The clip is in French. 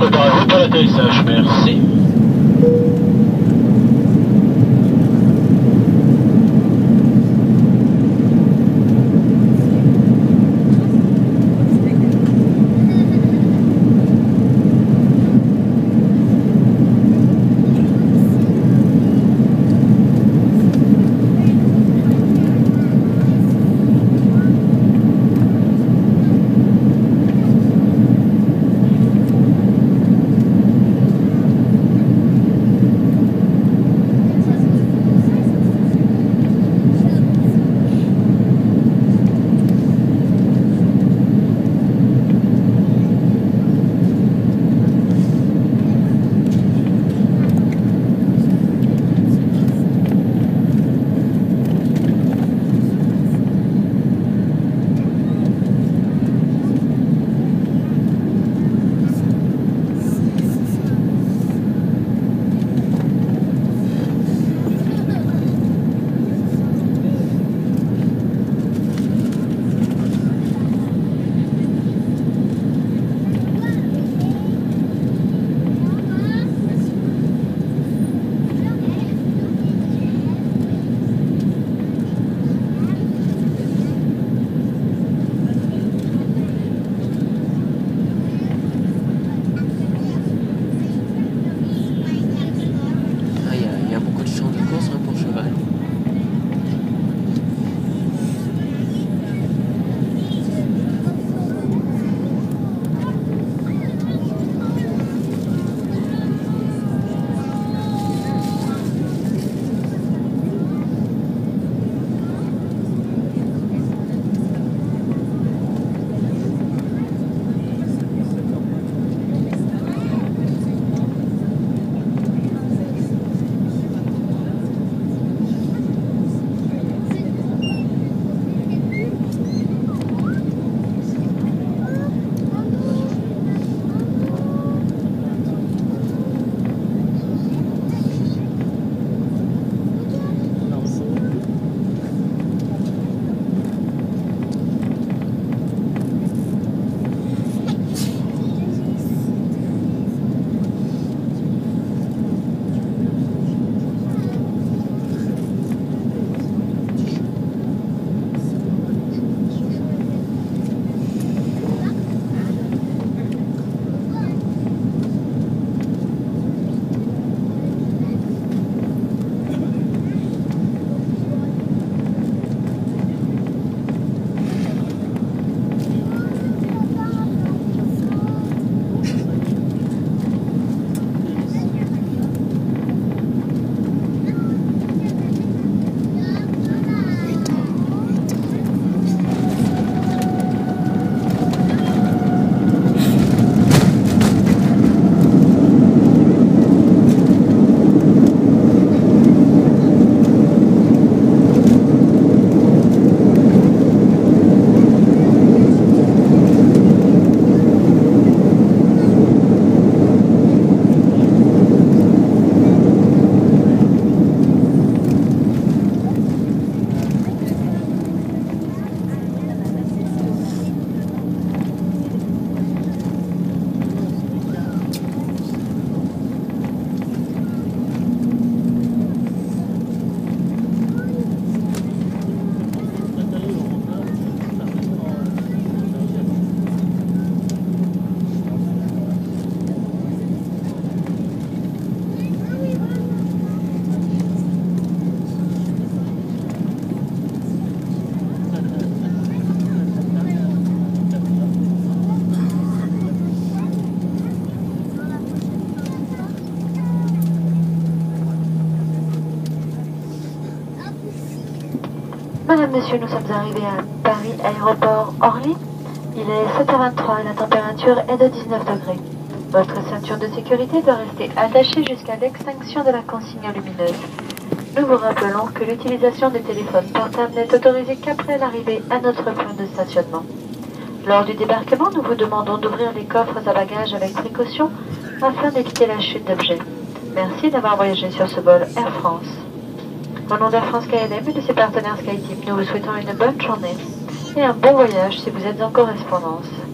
préparez-vous pour l'atterrissage. Merci. Madame, Monsieur, nous sommes arrivés à Paris Aéroport Orly. Il est 7h23 et la température est de 19 degrés. Votre ceinture de sécurité doit rester attachée jusqu'à l'extinction de la consigne lumineuse. Nous vous rappelons que l'utilisation des téléphones portables n'est autorisée qu'après l'arrivée à notre point de stationnement. Lors du débarquement, nous vous demandons d'ouvrir les coffres à bagages avec précaution afin d'éviter la chute d'objets. Merci d'avoir voyagé sur ce vol Air France. Au nom d'Air France KLM et de ses partenaires SkyTeam, nous vous souhaitons une bonne journée et un bon voyage si vous êtes en correspondance.